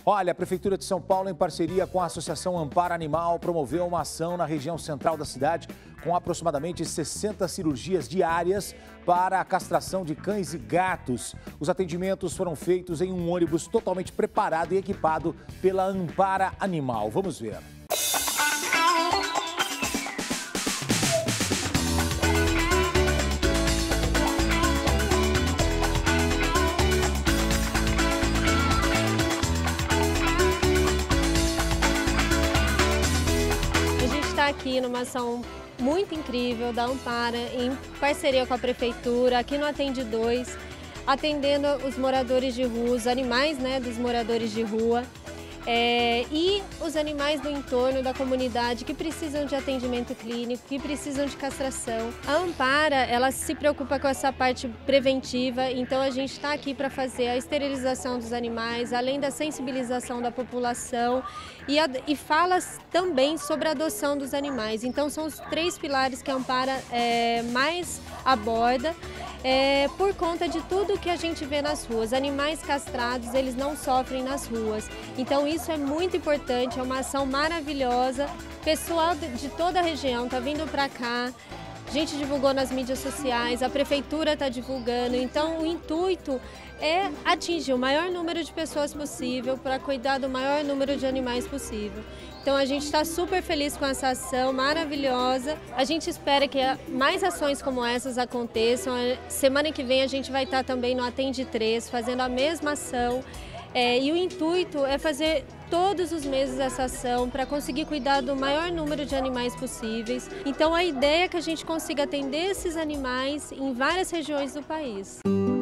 Olha, a Prefeitura de São Paulo, em parceria com a Associação Amparo Animal, promoveu uma ação na região central da cidade com aproximadamente 60 cirurgias diárias para a castração de cães e gatos. Os atendimentos foram feitos em um ônibus totalmente preparado e equipado pela Amparo Animal. Vamos ver. Aqui numa ação muito incrível da Amparo, em parceria com a Prefeitura, aqui no Atende 2, atendendo os moradores de rua, os animais, né, dos moradores de rua e os animais do entorno da comunidade que precisam de atendimento clínico, que precisam de castração. A Amparo, ela se preocupa com essa parte preventiva, então a gente está aqui para fazer a esterilização dos animais, além da sensibilização da população e fala também sobre a adoção dos animais. Então são os 3 pilares que a Amparo mais aborda. Por conta de tudo que a gente vê nas ruas. Animais castrados, eles não sofrem nas ruas. Então isso é muito importante, é uma ação maravilhosa. Pessoal de toda a região está vindo para cá, a gente divulgou nas mídias sociais, a Prefeitura está divulgando. Então o intuito é atingir o maior número de pessoas possível para cuidar do maior número de animais possível. Então a gente está super feliz com essa ação maravilhosa. A gente espera que mais ações como essas aconteçam. Semana que vem a gente vai estar também no Atende 3, fazendo a mesma ação. E o intuito é fazer todos os meses essa ação para conseguir cuidar do maior número de animais possíveis. Então a ideia é que a gente consiga atender esses animais em várias regiões do país.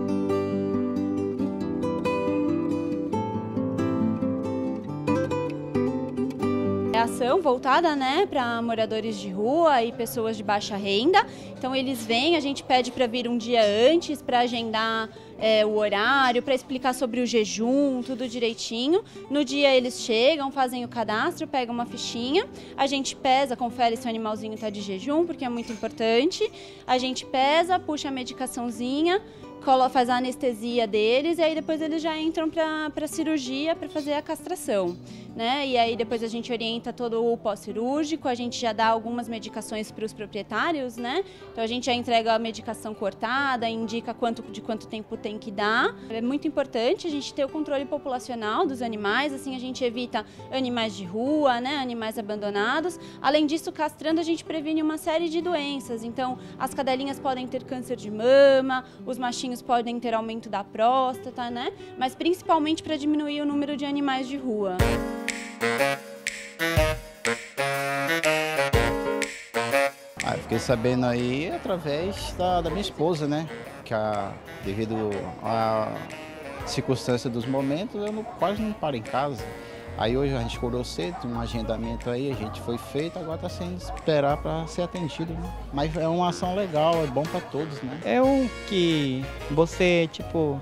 É ação voltada, né, para moradores de rua e pessoas de baixa renda. Então eles vêm, a gente pede para vir um dia antes para agendar o horário, para explicar sobre o jejum, tudo direitinho. No dia eles chegam, fazem o cadastro, pegam uma fichinha, a gente pesa, confere se o animalzinho está de jejum, porque é muito importante. A gente pesa, puxa a medicaçãozinha, faz a anestesia deles e aí depois eles já entram para a cirurgia para fazer a castração, né? E aí depois a gente orienta todo o pós-cirúrgico, a gente já dá algumas medicações para os proprietários, né? Então a gente já entrega a medicação cortada, indica de quanto tempo tem que dar. É muito importante a gente ter o controle populacional dos animais, assim a gente evita animais de rua, né? Animais abandonados. Além disso, castrando a gente previne uma série de doenças. Então as cadelinhas podem ter câncer de mama, os machinhos podem ter aumento da próstata, né? Mas principalmente para diminuir o número de animais de rua. Eu fiquei sabendo aí através da minha esposa, né? Que devido à circunstância dos momentos, eu quase não paro em casa. Aí hoje a gente acordou cedo, um agendamento aí, a gente foi feito, agora está sem esperar para ser atendido, né? Mas é uma ação legal, é bom para todos, né? É um que você, tipo,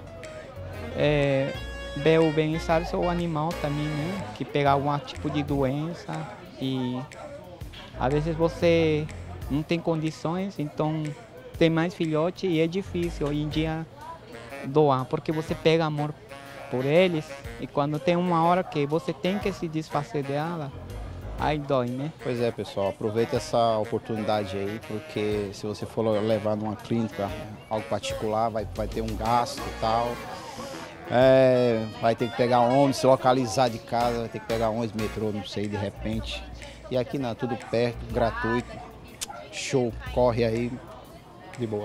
vê o bem-estar do seu animal também, né? Que pegar algum tipo de doença e às vezes você não tem condições, então tem mais filhote e é difícil hoje em dia doar, porque você pega amor por eles e quando tem uma hora que você tem que se desfazer dela, aí dói, né? Pois é, pessoal, aproveita essa oportunidade aí, porque se você for levar numa clínica, algo particular, vai ter um gasto e tal. Vai ter que pegar ônibus, se localizar de casa, vai ter que pegar ônibus, metrô, não sei, de repente. E aqui não, tudo perto, gratuito, show, corre aí, de boa.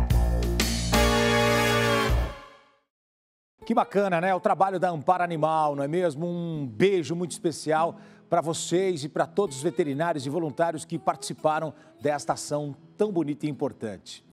Que bacana, né? O trabalho da Amparo Animal, não é mesmo? Um beijo muito especial para vocês e para todos os veterinários e voluntários que participaram desta ação tão bonita e importante.